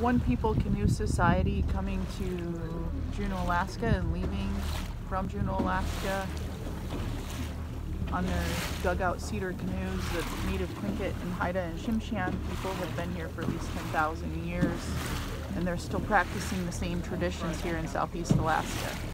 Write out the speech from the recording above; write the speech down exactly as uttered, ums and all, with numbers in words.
One People Canoe Society coming to Juneau, Alaska and leaving from Juneau, Alaska on their dugout cedar canoes. The native Tlingit and Haida and Tsimshian people have been here for at least ten thousand years, and they're still practicing the same traditions here in Southeast Alaska.